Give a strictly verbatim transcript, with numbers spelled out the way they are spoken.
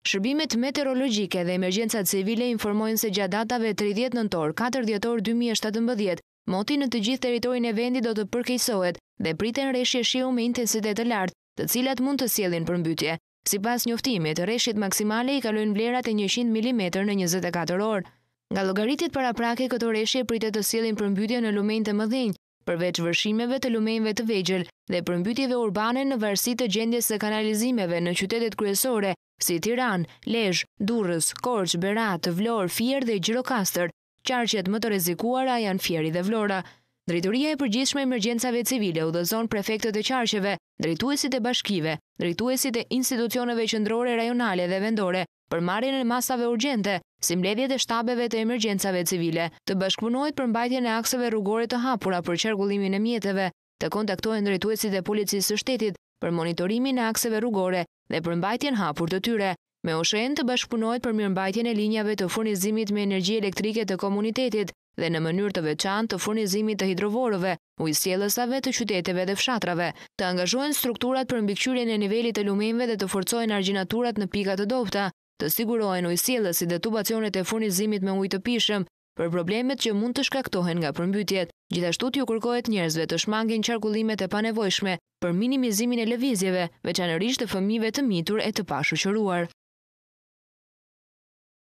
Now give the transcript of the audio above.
Shërbimet meteorologjike dhe emergjencat civile informojnë se gjatë datave tridhjetë nëntor, katër dhjetor dy mijë e shtatëmbëdhjetë, moti në të gjithë territorin e vendit do të përkeqësohet dhe priten rreshje shiu me intensitet të lartë, të cilat mund të sjellin përmbytje. Sipas njoftimit, rreshjet maksimale i kalojnë vlerat e njëqind milimetra në njëzet e katër orë. Nga llogaritjet paraprake, këto rreshje pritet të sjellin përmbytje në lumenjtë të mëdhenj, përveç vërshimeve të lumenjve të vegjël dhe përmbytjeve urbane në varësi të gjendjes së kanalizimeve në qytetet kryesore si Tiranë, Lezhë, Durrës, Korçë, Berat, Vlorë, Fier dhe Gjirokastër. Qarqet më të rrezikuara janë Fieri dhe Vlora. Drejtoria e përgjithshme e emergjencave civile udhëzon prefektët e qarqeve, drejtuesit e bashkive, drejtuesit e institucioneve qendrore, rajonale dhe vendore për marrjen e masave urgjente, si mbledhjet e shtabeve të emergjencave civile, të bashkëpunohet për mbajtjen e akseve rrugore të hapura për qarkullimin e mjeteve, të kontaktohen drejtuesit e policisë së shtetit për monitorimin e akseve rrugore dhe për mbajtjen hapur të tyre. Me O S H E-n të bashkëpunohet për mirëmbajtjen e linjave të furnizimit me energji elektrike të komunitetit dhe në mënyrë të veçantë të furnizimit të hidrovorëve, ujësjellësave të qyteteve dhe fshatrave, të angazhohen strukturat për mbikëqyrjen e nivelit të lumenjve dhe të forcohen argjinaturat në pika të dobta, të sigurohen ujësjellësit dhe tubacionet e furnizimit me ujë të pishëm për problemet që mund të shkaktohen nga përmbytjet. Gjithashtu t'ju kërkohet njerëzve të shmangin qarkullimet e panevojshme për minimizimin e lëvizjeve, veçanërisht të fëmijëve të mitur e të pashoqëruar.